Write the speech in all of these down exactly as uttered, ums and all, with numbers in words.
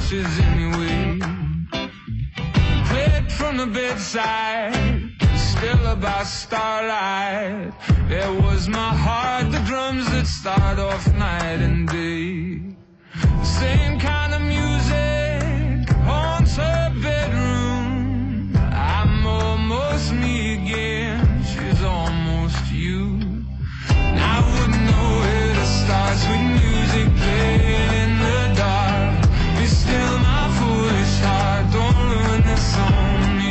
matches anyway. Played from the bedside, Stella by Starlight. There was my heart, the drums that start off night and day. The same kind of music haunts her bedroom. I'm almost me again, she's almost you. And I wouldn't know where to start with music playing in the dark. Be still, my foolish heart, don't ruin this on me.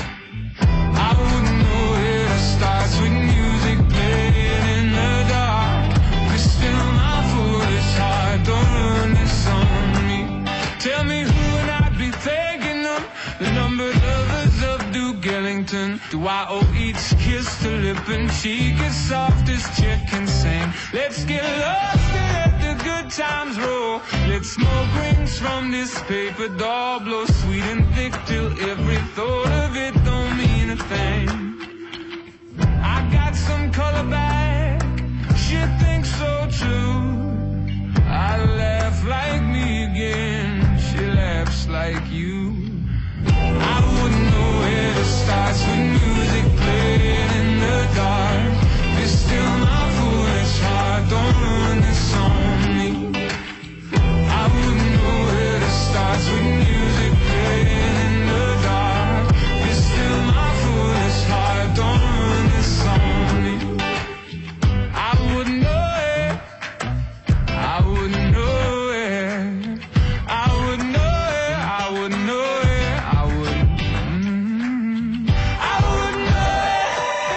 I wouldn't know where to start with music playing in the dark. Be still, my foolish heart, don't ruin this on me. Tell me who and I'd be thanking them, the numbered lovers of Duke Ellington. Do I owe each kiss to lip and cheek as soft as Chet can sing? Let's get lost and let the good times roll. Let smoke rings from this paper doll blow sweet and thick till every thought of it don't mean a thing. I got some color back, she thinks so too. I laugh like me again, she laughs like you. I wouldn't know where to start with music playing in the dark. Be still, my foolish heart, don't ruin this on me. I wouldn't know where to start with music playing in the dark. Be still, my foolish heart, don't ruin this on me. I wouldn't know it, I wouldn't know it, I wouldn't know it, I wouldn't know it, I would. Mm, I wouldn't know it,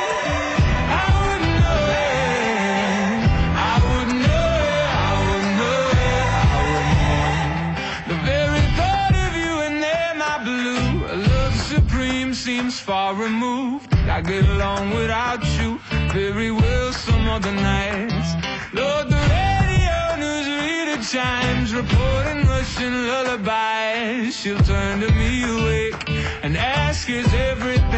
I wouldn't know it, I wouldn't know it, I wouldn't know it, I wouldn't. The very thought of you and then my blue, a love supreme seems far removed. I get along without you very well some other nights. Lord, the radio newsreader chimes, reporting Russian lullabies. She'll turn to me awake and ask, is everything